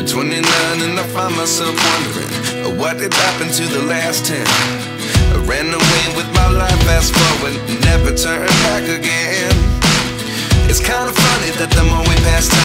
29 and I find myself wondering what did happen to the last 10. I ran away with my life, fast forward, never turn back again. It's kind of funny that the more we pass